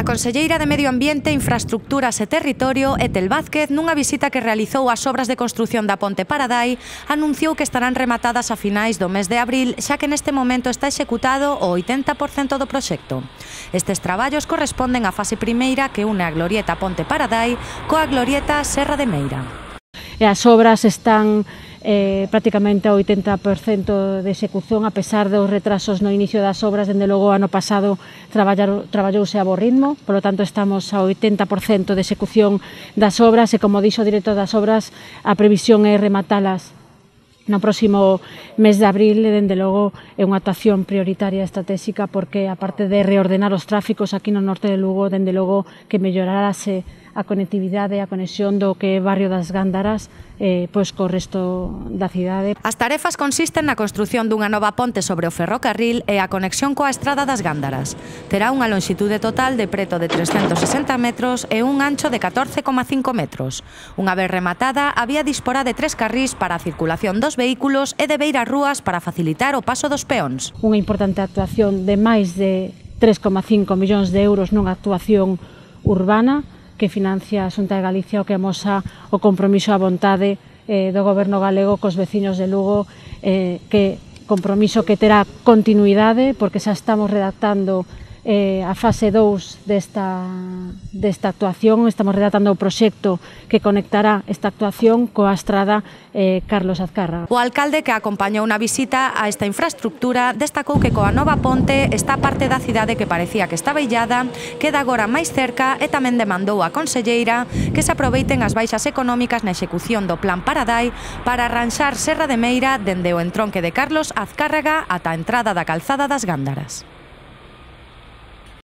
conselleira de Medio Ambiente, Infraestructuras e Territorio, Etel Vázquez, nunha visita que realizou ás obras de construción da Ponte Paradai, anunciou que estarán rematadas a finais do mes de abril, xa que neste momento está executado o 80% do proxecto. Estes traballos corresponden á fase primeira que une a glorieta Ponte Paradai coa glorieta Serra de Meira. E as obras están prácticamente ao 80% de execución, a pesar dos retrasos no inicio das obras. Dende logo, ano pasado traballouse a bo ritmo, polo tanto estamos ao 80% de execución das obras e, como dixo o director das obras, a previsión é rematalas no próximo mes de abril. E, dende logo, é unha actuación prioritaria estratégica porque, aparte de reordenar os tráficos aquí no norte de Lugo, dende logo que mellorarase a conectividade e a conexión do que é Barrio das Gándaras pois co resto da cidade. As tarefas consisten na construción dunha nova ponte sobre o ferrocarril e a conexión coa Estrada das Gándaras. Terá unha lonxitude total de preto de 360 metros e un ancho de 14,5 metros. Unha vez rematada, a vía disporá de 3 carrís para a circulación dos vehículos e de beirarrúas para facilitar o paso dos peóns. Unha importante actuación de máis de 3,5 millóns de euros nunha actuación urbana que financia a Xunta de Galicia, o que amosa o compromiso e a vontade do Goberno galego cos veciños de Lugo, que compromiso que terá continuidade, porque xa estamos redactando a fase 2 desta actuación. Estamos redactando o proxecto que conectará esta actuación coa estrada Carlos Azcárraga. O alcalde, que acompañou na visita a esta infraestructura, destacou que coa nova ponte esta parte da cidade que parecía que estaba illada queda agora máis cerca, e tamén demandou á conselleira que se aproveiten as baixas económicas na execución do Plan Paradai para arranxar Serra de Meira dende o entronque de Carlos Azcárraga ata a entrada da calzada das Gándaras.